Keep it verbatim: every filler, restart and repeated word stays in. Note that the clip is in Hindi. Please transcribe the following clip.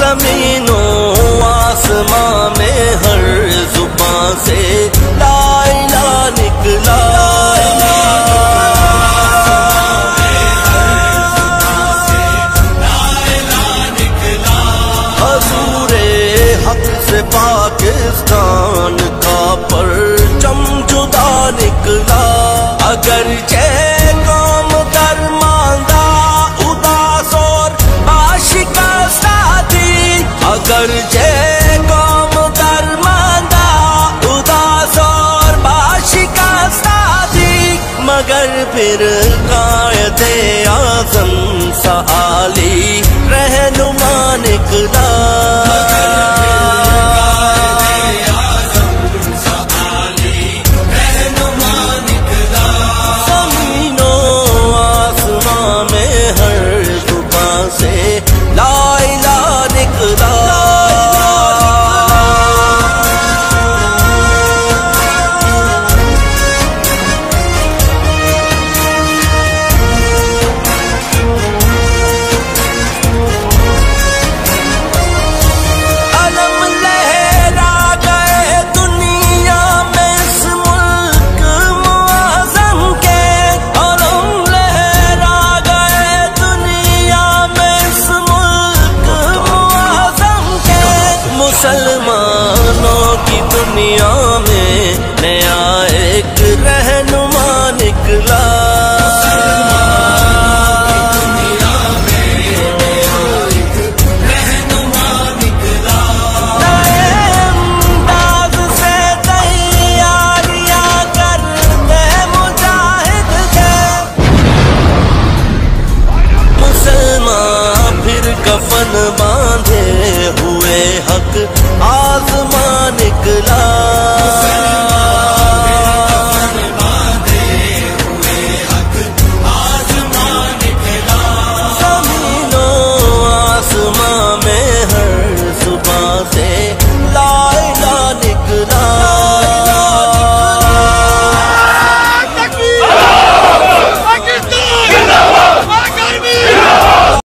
जमीनों आसमां में हर जुबान से ला इलाहा निकला। पाकिस्तान का परचम जुदा निकला। अगरचे कौम दरमांदा उदास और आशिकस्ता थी, अगरचे कौम दरमांदा उदास और आशिकस्ता थी, मगर फिर